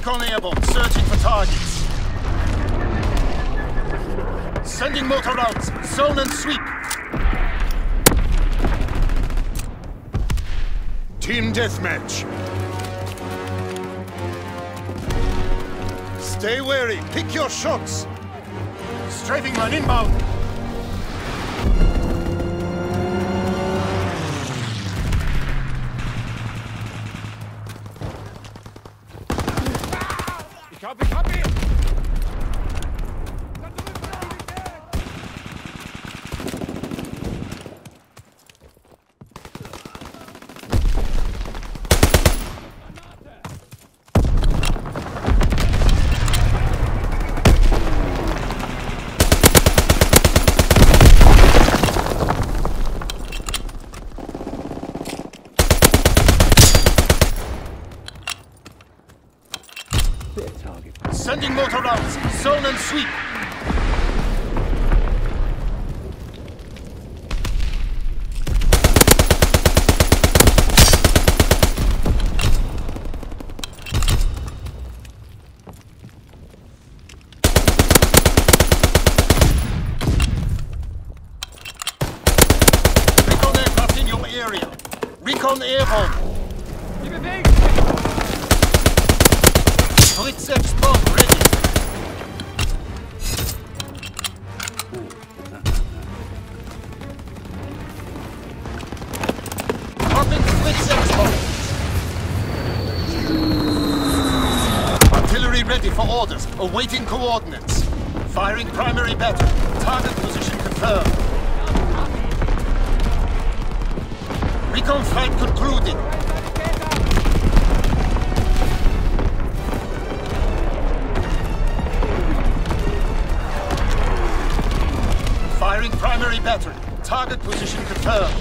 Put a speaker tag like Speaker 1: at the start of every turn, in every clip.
Speaker 1: Recon airborne, searching for targets. Sending motor routes, zone and sweep. Team deathmatch. Stay wary, pick your shots. Strafing man inbound.
Speaker 2: Copy!
Speaker 1: Sending motor routes, zone and sweep. Recon aircraft in your area. Recon airborne. Blitz X-bomb ready. Dropping Blitz X-bomb. Artillery ready for orders, awaiting coordinates. Firing primary battery. Target position confirmed. Recon flight concluded. Firing primary battery. Target position confirmed.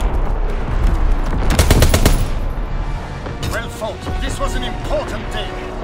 Speaker 1: Well fought. This was an important day.